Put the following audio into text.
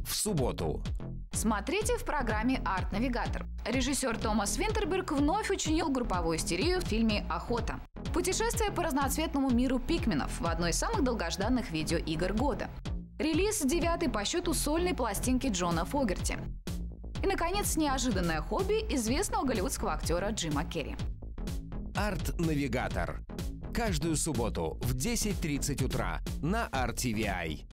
в субботу. Смотрите в программе «Арт-навигатор». Режиссер Томас Винтерберг вновь учинил групповую истерию в фильме «Охота». Путешествие по разноцветному миру пикменов в одной из самых долгожданных видеоигр года. Релиз 9-й по счету сольной пластинки Джона Фогерти. И, наконец, неожиданное хобби известного голливудского актера Джима Керри. «Арт-навигатор». Каждую субботу в 10:30 утра на RTVI.